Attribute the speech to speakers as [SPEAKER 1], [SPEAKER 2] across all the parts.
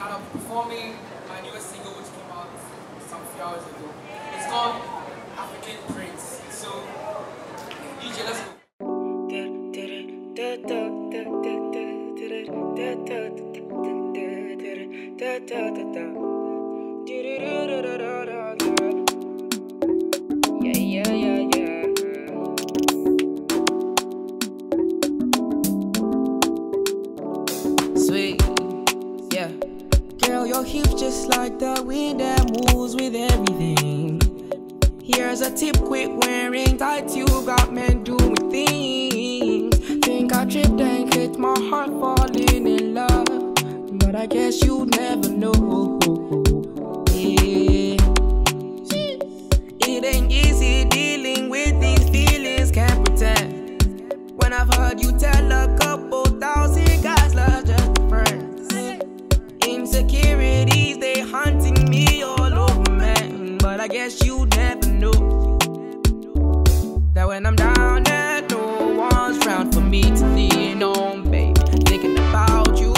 [SPEAKER 1] and I'm performing my newest single which came out some few hours ago. It's called African Prince. So, DJ, let's go. Yeah. Sweet, yeah. Girl, your hips just like the wind that moves with everything. Here's a tip, quit wearing tights, you got men doing things. Think I tripped and hit my heart falling in love, but I guess you'd never know. Yeah. It ain't easy dealing with these feelings, can't pretend. When I've heard you tell a couple thousand guys love just friends. Insecurities, they hunting me all over, man. But I guess you never know that when I'm down there, no one's round for me to lean on, babe. Thinking about you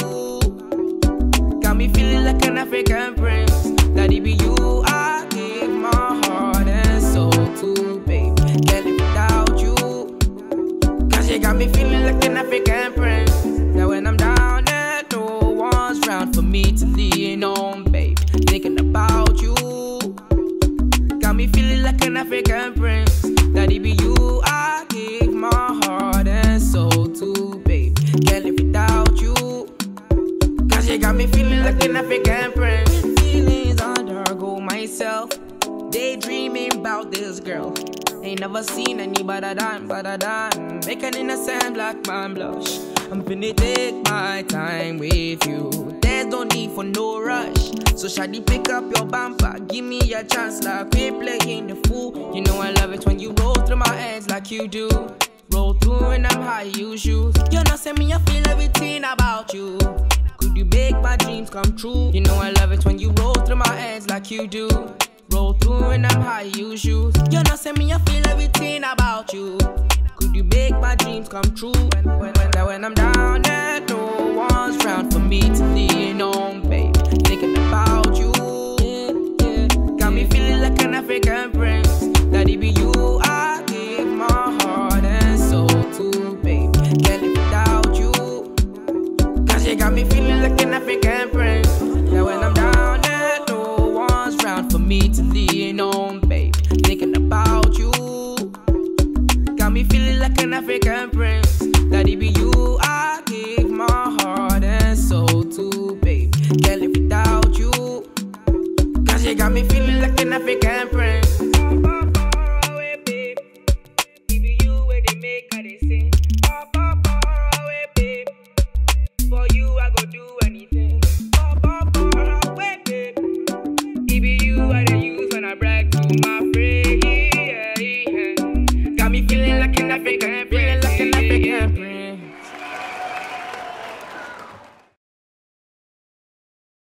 [SPEAKER 1] got me feeling like an African prince. That it be you, I give my heart and soul to, babe. Can't live without you, cause you got me feeling like an African prince. That when I'm down there, no one's round for me to lean on, babe. Thinking about you got me feeling like an African prince. That it be you, I give my heart and soul to, babe. Can't live without you, cause you got me feeling like an African prince. Feelings undergo myself, daydreaming about this girl. Ain't never seen anybody done, make an innocent black man blush. I'm finna take my time with you, there's no need for no rush. So shawty, pick up your bumper, give me a chance like we're playing the fool. You know I love it when you roll through my hands like you do. Roll through when I'm high, you shoes. You know say me, I feel everything about you. Could you make my dreams come true? You know I love it when you roll through my hands like you do. Roll through when I'm high, you shoes. You know say me, I feel everything about you. Could you make my dreams come true? When I'm down there, no one's round for me to lean on, babe. Thinking about you, got me feeling like an African prince. That it be you, I give my heart and soul to, babe. Can't live without you, cause you got me feeling like an African prince. That when I'm down there, no one's round for me to lean on, babe. Thinking about you got me feeling like an African prince. That it be you, I give my heart and soul to, babe. Can't live without you, cause you got me feeling like an African prince. For you, I go do anything. It be you I dey use when I brag to my friends. Got me feeling like an African prince.